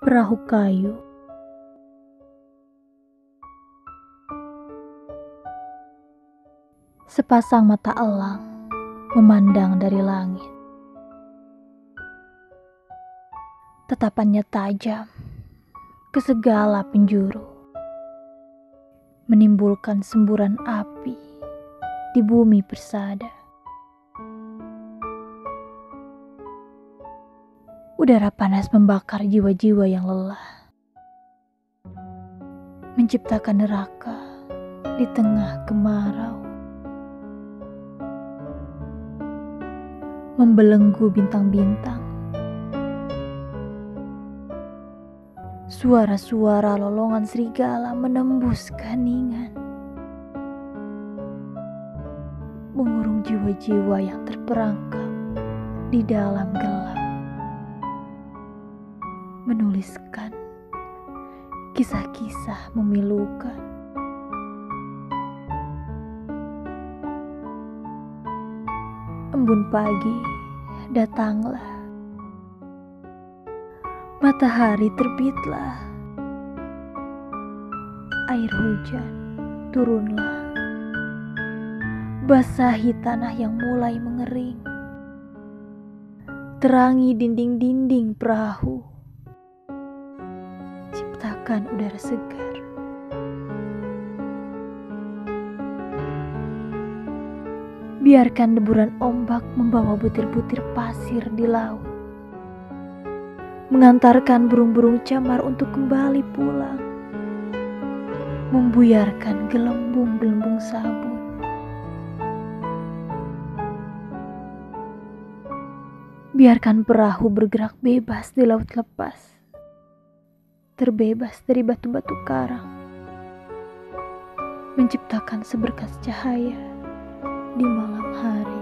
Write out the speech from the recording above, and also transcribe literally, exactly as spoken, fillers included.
Perahu kayu. Sepasang mata elang memandang dari langit. Tatapannya tajam ke segala penjuru, menimbulkan semburan api di bumi persada. Udara panas membakar jiwa-jiwa yang lelah, menciptakan neraka di tengah kemarau, membelenggu bintang-bintang. Suara-suara lolongan serigala menembus keheningan, mengurung jiwa-jiwa yang terperangkap di dalam gelap, menuliskan kisah-kisah memilukan. Embun pagi, datanglah. Matahari terbitlah. Air hujan turunlah. Basahi tanah yang mulai mengering. Terangi dinding-dinding perahu. Ciptakan udara segar. Biarkan deburan ombak membawa butir-butir pasir di laut, mengantarkan burung-burung camar untuk kembali pulang, membuyarkan gelembung-gelembung sabun. Biarkan perahu bergerak bebas di laut lepas, terbebas dari batu-batu karang, menciptakan seberkas cahaya di malam hari.